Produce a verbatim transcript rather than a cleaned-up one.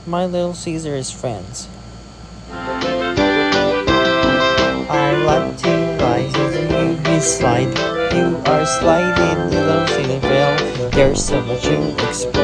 My Little Caesar's friends. I like to ride in you slide. You are sliding, little Caesar Bell. There's so much to explore.